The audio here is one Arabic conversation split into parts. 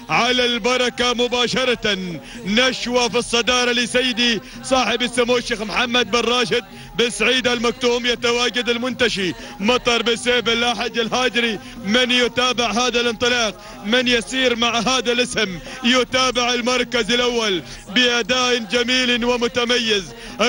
على البركة مباشرة. نشوة في الصدارة لسيدي صاحب السمو الشيخ محمد بن راشد بن سعيد المكتوم. يتواجد المنتشي مطر بن سيف اللاحج الهاجري. من يتابع هذا الانطلاق، من يسير مع هذا الاسم، يتابع المركز الأول بأداء جميل ومتميز.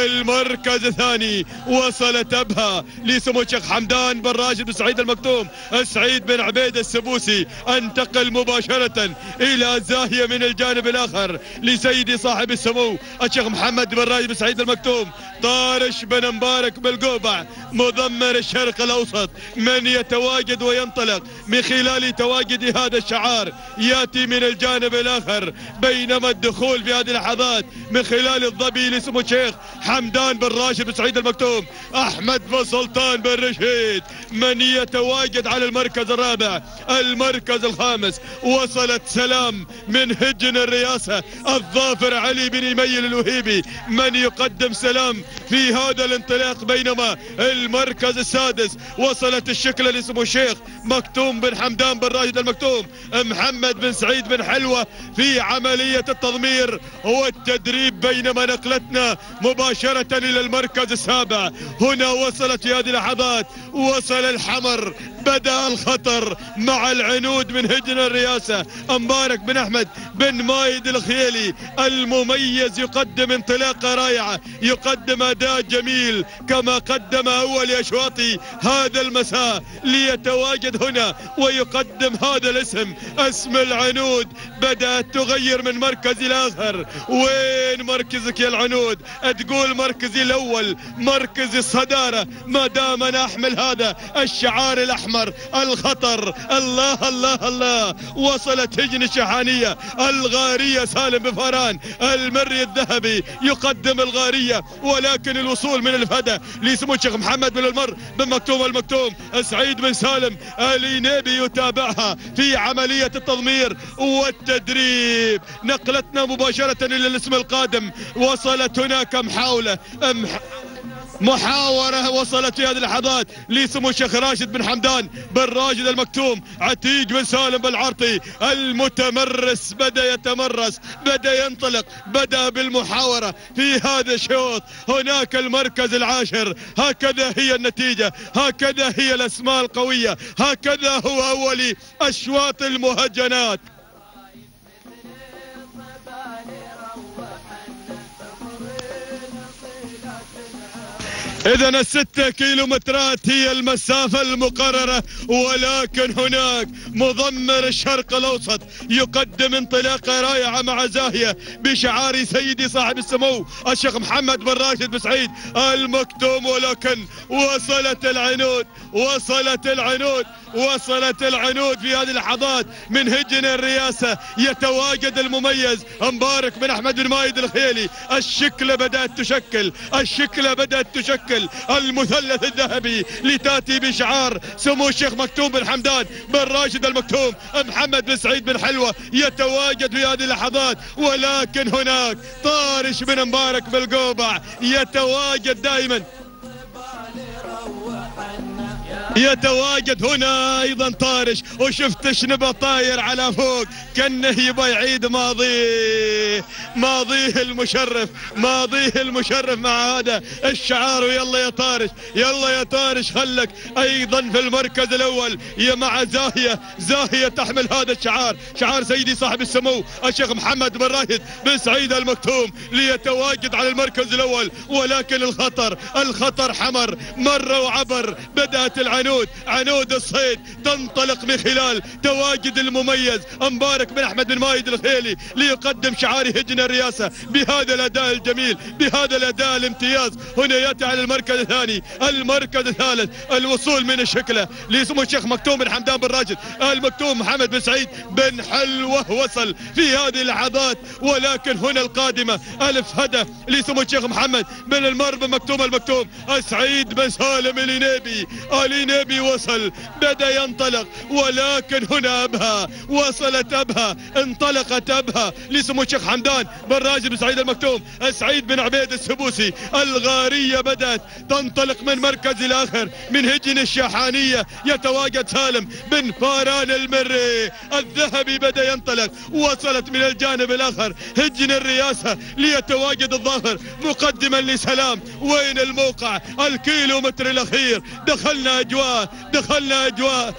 المركز الثاني وصلت أبها لسمو الشيخ حمدان بن راشد بن سعيد المكتوم. سعيد بن عبيد السبوسي. انتقل مباشرة إلى زاهية من الجانب الآخر لسيدي صاحب السمو الشيخ محمد بن راشد بن سعيد المكتوم. طارش بن مبارك بالقوبع مضمر الشرق الأوسط. من يتواجد وينطلق من خلال تواجد هذا الشعار يأتي من الجانب الآخر، بينما الدخول في هذه اللحظات من خلال الظبي لسمو الشيخ حمدان بن راشد بن سعيد المكتوم. أحمد بن سلطان بن رشيد. من يتواجد على المركز الرابع. المركز الخامس وصلت سلام من هجن الرئاسة الظافر علي بن يميل الوهيبي. من يقدم سلام في هذا الانطلاق، بينما المركز السادس وصلت الشكلة لسمو الشيخ مكتوم بن حمدان بن راشد المكتوم. محمد بن سعيد بن حلوة في عملية التضمير والتدريب، بينما نقلتنا مباشرة إلى المركز السابع. هنا وصلت في هذه اللحظات، وصل الحمر، بدأ الخطر مع العنود من هجن الرئاسة. مبارك بن أحمد بن مايد الخيلي المميز يقدم انطلاقة رائعة، يقدم أداء جميل كما قدم أول أشواط هذا المساء، ليتواجد هنا ويقدم هذا الاسم، اسم العنود. بدأت تغير من مركز الآخر. وين مركزك يا العنود؟ تقول مركزي الأول، مركز الصدارة، ما دام أنا أحمل هذا الشعار الأحمر الخطر. الله الله الله. وصلت هجن الشحانية الغارية سالم بفاران المري الذهبي يقدم الغارية، ولكن الوصول من الفدا لسمو الشيخ محمد بن المر بن مكتوم المكتوم. سعيد بن سالم الينيبي يتابعها في عملية التضمير والتدريب. نقلتنا مباشرة إلى الاسم القادم. وصلت هناك محاورة وصلت في هذه اللحظات لسمو الشيخ راشد بن حمدان بن راشد المكتوم. عتيق بن سالم بالعرطي المتمرس بدأ يتمرس، بدأ ينطلق، بدأ بالمحاورة في هذا الشوط. هناك المركز العاشر. هكذا هي النتيجة، هكذا هي الأسماء القوية، هكذا هو أول أشواط المهجنات. إذن ال6 كيلومترات هي المسافة المقررة، ولكن هناك مضمر الشرق الأوسط يقدم انطلاقة رائعة مع زاهية بشعار سيدي صاحب السمو الشيخ محمد بن راشد بن سعيد المكتوم. ولكن وصلت العنود، وصلت العنود، وصلت العنود في هذه اللحظات من هجن الرئاسة. يتواجد المميز مبارك بن أحمد بن مايد الخيلي. الشكلة بدأت تشكل، الشكلة بدأت تشكل المثلث الذهبي لتاتي بشعار سمو الشيخ مكتوم بن حمدان بن راشد المكتوم. محمد بن سعيد بن حلوة يتواجد في هذه اللحظات، ولكن هناك طارش بن مبارك بالقوبع يتواجد دائما. يتواجد هنا ايضا طارش، وشفت شنبه طاير على فوق كانه يبغى يعيد ماضيه المشرف، ماضيه المشرف مع هذا الشعار. ويلا يا طارش، يلا يا طارش، خلك ايضا في المركز الاول يا مع زاهية تحمل هذا الشعار، شعار سيدي صاحب السمو الشيخ محمد بن راشد بن سعيد المكتوم، ليتواجد على المركز الاول. ولكن الخطر حمر مر وعبر. بدأت عنود الصيد تنطلق من خلال تواجد المميز مبارك بن احمد بن مايد الخيلي ليقدم شعار هجن الرئاسة بهذا الاداء الجميل، بهذا الاداء الامتياز. هنا ياتي على المركز الثاني، المركز الثالث، الوصول من الشكلة لسمو الشيخ مكتوم بن حمدان بن راشد المكتوم. محمد بن سعيد بن حلوة وصل في هذه اللحظات. ولكن هنا القادمة الف هدف لسمو الشيخ محمد بن المر بن مكتوم المكتوم. سعيد بن سالم الينيبي العنيبي وصل، بدأ ينطلق، ولكن هنا أبها، وصلت أبها، انطلقت أبها لسمو الشيخ حمدان بن راشد بن سعيد المكتوم، سعيد بن عبيد السبوسي. الغارية بدأت تنطلق من مركز الآخر من هجن الشحانية، يتواجد سالم بن فاران المري الذهبي بدأ ينطلق، وصلت من الجانب الآخر هجن الرئاسة ليتواجد الظاهر مقدما لسلام. وين الموقع؟ الكيلومتر الأخير، دخلنا أجواء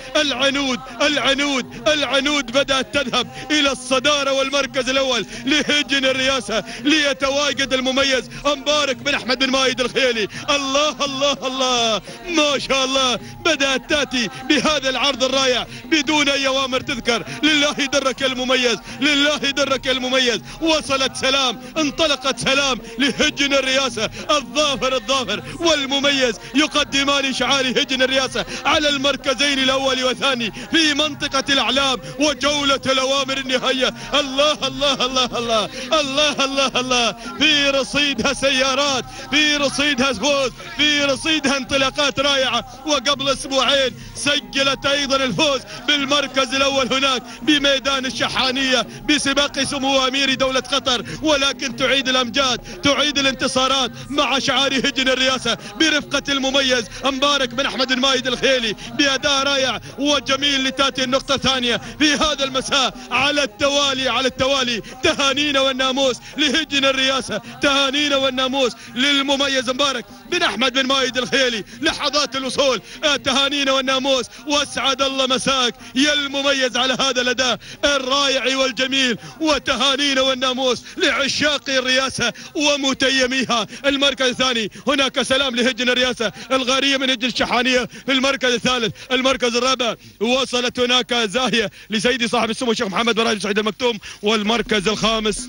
العنود بدأت تذهب إلى الصدارة والمركز الأول لهجن الرئاسة ليتواجد المميز مبارك بن أحمد بن مايد الخيلي. الله الله الله ما شاء الله، بدأت تأتي بهذا العرض الرائع بدون أي أوامر تذكر. لله درك المميز، لله درك المميز. وصلت سلام، انطلقت سلام لهجن الرئاسة. الظافر والمميز يقدمان شعار هجن الرئاسة على المركزين الأول والثاني في منطقة الأعلام وجولة الأوامر النهائية. الله الله الله الله الله الله الله، في رصيدها سيارات، في رصيدها فوز، في رصيدها انطلاقات رائعة. وقبل أسبوعين سجلت أيضا الفوز بالمركز الأول هناك بميدان الشحانية بسباق سمو أمير دولة قطر، ولكن تعيد الأمجاد، تعيد الانتصارات مع شعار هجن الرئاسة برفقة المميز مبارك بن أحمد المايد الخيلي بأداء رائع وجميل لتأتي النقطة الثانية في هذا المساء على التوالي. تهانينا والناموس لهجن الرئاسة، تهانينا والناموس للمميز مبارك بن أحمد بن مايد الخيلي. لحظات الوصول، تهانينا والناموس، واسعد الله مساك يا المميز على هذا الأداء الرائع والجميل. وتهانينا والناموس لعشاق الرئاسة ومتيميها. المركز الثاني هناك سلام لهجن الرئاسة، الغارية من هجن الشحانية في المركز الثالث. المركز الرابع وصلت هناك زاهية لسيدي صاحب السمو الشيخ محمد بن راشد سعيد المكتوم. والمركز الخامس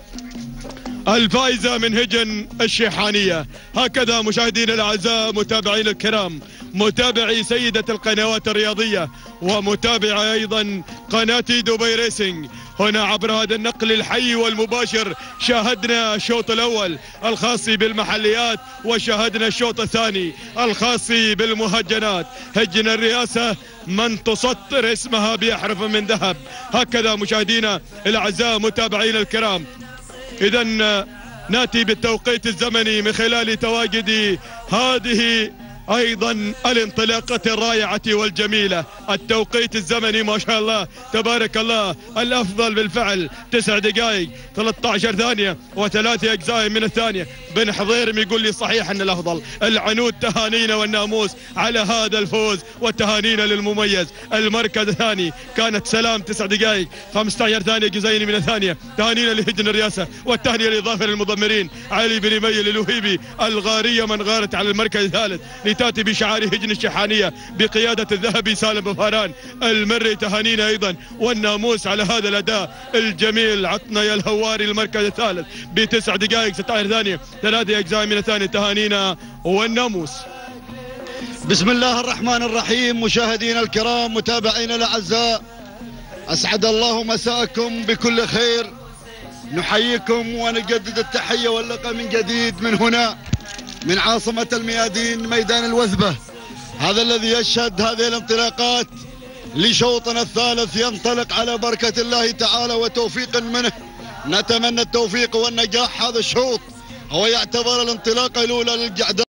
الفائزة من هجن الشحانية. هكذا مشاهدينا الأعزاء، متابعين الكرام، متابعي سيدة القنوات الرياضية ومتابعي أيضا قناة دبي ريسنج، هنا عبر هذا النقل الحي والمباشر شاهدنا الشوط الأول الخاص بالمحليات، وشاهدنا الشوط الثاني الخاص بالمهجنات. هجن الرئاسة من تسطر اسمها بأحرف من ذهب. هكذا مشاهدينا الأعزاء، متابعين الكرام، إذا نأتي بالتوقيت الزمني من خلال تواجد هذه أيضا الانطلاقة الرائعة والجميلة. التوقيت الزمني ما شاء الله تبارك الله الأفضل بالفعل 9 دقائق 13 ثانية و3 أجزاء من الثانية. بن حضيرم يقول لي صحيح أن الأفضل. العنود تهانينا والناموس على هذا الفوز، وتهانينا للمميز. المركز الثاني كانت سلام 9 دقائق 15 ثانية جزئين من الثانية. تهانينا لهجن الرئاسة، والتهنئة لظافر المضمرين علي بن ميل الوهيبي. الغارية من غارت على المركز الثالث تأتي بشعار هجن الشحانية بقيادة الذهبي سالم بن فاران المري. تهانينا أيضا والناموس على هذا الأداء الجميل. عطنا يا الهواري المركز الثالث ب9 دقائق 16 ثانية 3 أجزاء من الثانية. تهانينا والناموس. بسم الله الرحمن الرحيم. مشاهدينا الكرام، متابعينا الأعزاء، أسعد الله مساءكم بكل خير. نحييكم ونجدد التحية واللقاء من جديد من هنا من عاصمة الميادين، ميدان الوثبة، هذا الذي يشهد هذه الانطلاقات لشوطنا الثالث. ينطلق على بركة الله تعالى وتوفيق منه. نتمنى التوفيق والنجاح. هذا الشوط هو يعتبر الانطلاقة الأولى للجعدان.